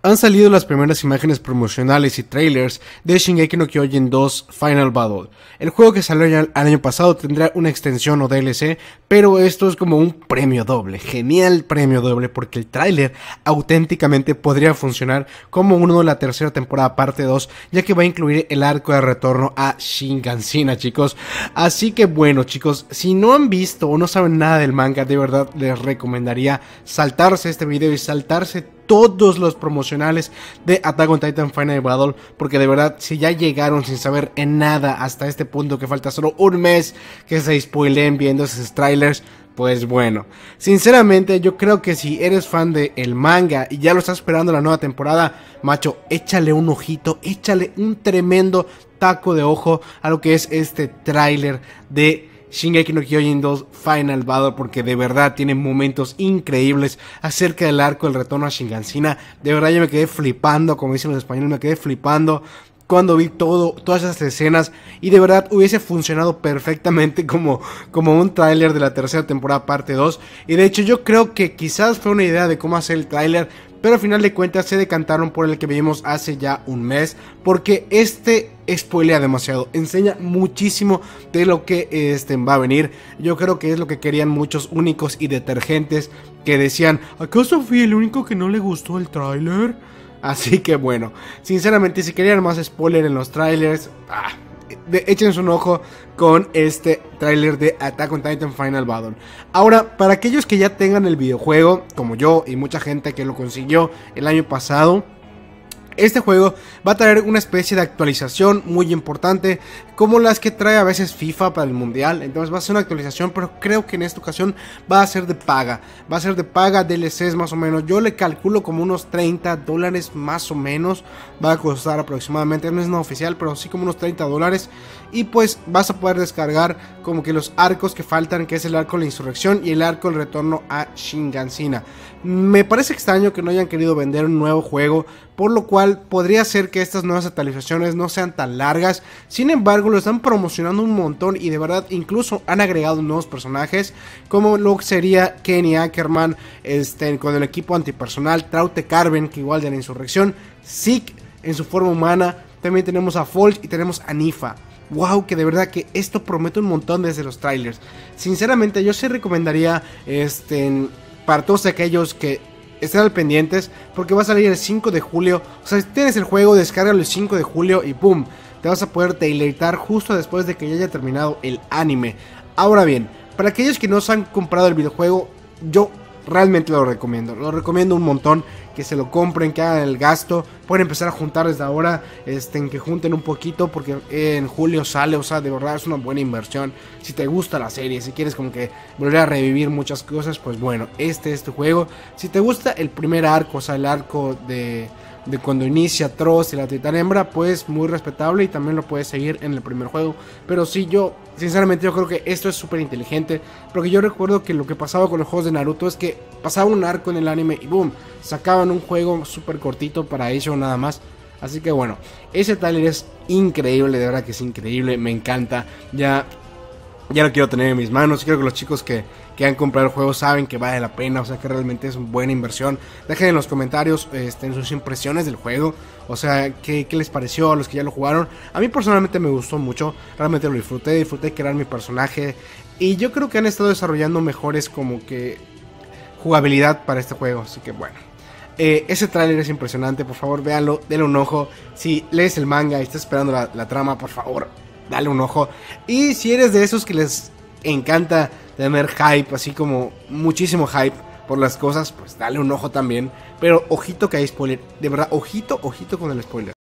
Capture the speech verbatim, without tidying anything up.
Han salido las primeras imágenes promocionales y trailers de Shingeki no Kyojin dos Final Battle. El juego que salió ya el año pasado tendrá una extensión o D L C, pero esto es como un premio doble, genial premio doble, porque el trailer auténticamente podría funcionar como uno de la tercera temporada parte dos, ya que va a incluir el arco de retorno a Shingansina, chicos. Así que bueno, chicos, si no han visto o no saben nada del manga, de verdad les recomendaría saltarse este video y saltarse todos los promocionales de Attack on Titan Final Battle, porque de verdad si ya llegaron sin saber en nada hasta este punto, que falta solo un mes que se spoileen viendo esos trailers, pues bueno, sinceramente yo creo que si eres fan del manga y ya lo estás esperando la nueva temporada, macho, échale un ojito, échale un tremendo taco de ojo a lo que es este tráiler de Shingeki no Kyojin dos Final Battle, porque de verdad tiene momentos increíbles acerca del arco del retorno a Shingansina. De verdad yo me quedé flipando, como dicen los españoles, me quedé flipando cuando vi todo, todas esas escenas, y de verdad hubiese funcionado perfectamente como, como un tráiler de la tercera temporada parte dos. Y de hecho yo creo que quizás fue una idea de cómo hacer el tráiler, pero al final de cuentas se decantaron por el que vimos hace ya un mes, porque este spoilea demasiado, enseña muchísimo de lo que este, va a venir. Yo creo que es lo que querían muchos únicos y detergentes que decían, ¿acaso fui el único que no le gustó el tráiler? Así que bueno, sinceramente si querían más spoiler en los trailers, ah, de, échense un ojo con este tráiler de Attack on Titan Final Battle. Ahora, para aquellos que ya tengan el videojuego, como yo y mucha gente que lo consiguió el año pasado, este juego va a traer una especie de actualización muy importante, como las que trae a veces FIFA para el mundial. Entonces va a ser una actualización, pero creo que en esta ocasión va a ser de paga. Va a ser de paga, D L Cs más o menos. Yo le calculo como unos treinta dólares más o menos. Va a costar aproximadamente, no es no oficial, pero sí como unos treinta dólares. Y pues vas a poder descargar como que los arcos que faltan, que es el arco de la insurrección y el arco del retorno a Shingansina. Me parece extraño que no hayan querido vender un nuevo juego, por lo cual podría ser que estas nuevas actualizaciones no sean tan largas. Sin embargo, lo están promocionando un montón y de verdad incluso han agregado nuevos personajes, como lo que sería Kenny Ackerman este, con el equipo antipersonal, Traute Carven, que igual de la insurrección, Zeke en su forma humana, también tenemos a Folch y tenemos a Nifa. Wow, que de verdad que esto promete un montón desde los trailers. Sinceramente yo sí recomendaría este, para todos aquellos que estén al pendientes, porque va a salir el cinco de julio. O sea, si tienes el juego, descárgalo el cinco de julio y boom, te vas a poder deleitar justo después de que ya haya terminado el anime. Ahora bien, para aquellos que no se han comprado el videojuego, yo realmente lo recomiendo, lo recomiendo un montón, que se lo compren, que hagan el gasto, pueden empezar a juntar desde ahora, este, en que junten un poquito, porque en julio sale, o sea, de verdad es una buena inversión. Si te gusta la serie, si quieres como que volver a revivir muchas cosas, pues bueno, este es tu juego. Si te gusta el primer arco, o sea, el arco de... de cuando inicia Trost y la Titán Hembra, pues muy respetable y también lo puedes seguir en el primer juego. Pero sí, yo sinceramente yo creo que esto es súper inteligente, porque yo recuerdo que lo que pasaba con los juegos de Naruto es que pasaba un arco en el anime y boom, sacaban un juego súper cortito para eso nada más. Así que bueno, ese trailer es increíble, de verdad que es increíble, me encanta. Ya Ya lo quiero tener en mis manos. Creo que los chicos que, que han comprado el juego saben que vale la pena. O sea que realmente es una buena inversión. Dejen en los comentarios este, sus impresiones del juego. O sea, ¿qué, qué les pareció a los que ya lo jugaron? A mí personalmente me gustó mucho. Realmente lo disfruté. Disfruté crear mi personaje. Y yo creo que han estado desarrollando mejores como que jugabilidad para este juego. Así que bueno. Eh, ese tráiler es impresionante. Por favor, véanlo. Denle un ojo. Si lees el manga y estás esperando la, la trama, por favor, dale un ojo. Y si eres de esos que les encanta tener hype, así como muchísimo hype por las cosas, pues dale un ojo también. Pero ojito que hay spoiler. De verdad, ojito, ojito con el spoiler.